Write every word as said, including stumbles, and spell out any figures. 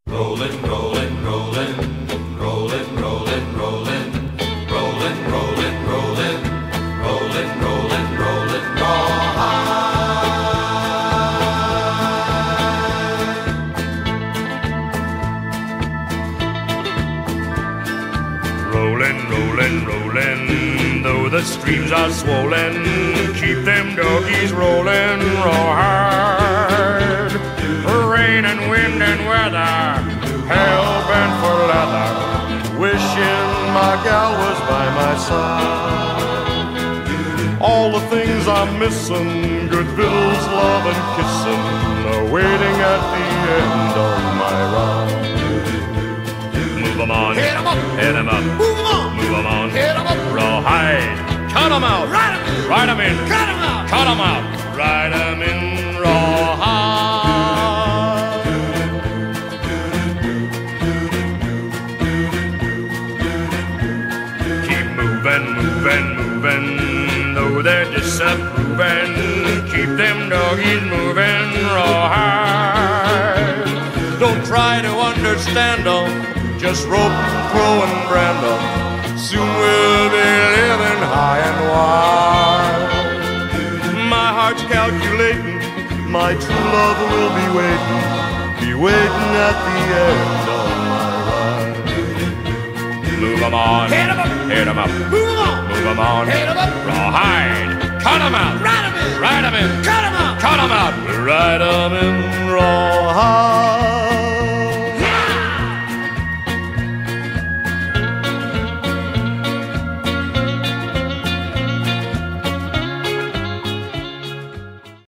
Rollin', rollin', rollin', rollin', rollin', rollin', rollin', rollin', rollin', rollin', rollin', rollin', rawhide. Rollin', rollin', rollin', though the streams are swollen, keep them doggies rollin', rawhide. Rain and wind and weather, hell-bent for leather, wishing my gal was by my side. All the things I'm missing, good victuals, love and kissing, are waiting at the end of my ride. Move 'em on, hit 'em up, hit 'em up, move 'em on, move 'em on, hit 'em up, rawhide, cut 'em out, ride 'em in, ride 'em in, cut 'em out, cut 'em out, ride 'em in, rawhide. Movin', movin', movin', though they're disapproving, keep them doggies moving, rawhide. Don't try to understand them, just rope and throw and brand them. Soon we'll be living high and wide. My heart's calculating, my true love will be waiting, be waiting at the end of my ride. Move 'em on, hit 'em up, hit 'em up, move 'em on, move 'em on, hit 'em up, rawhide, cut 'em out, ride 'em in, ride 'em in, cut 'em out, cut 'em out, ride 'em in.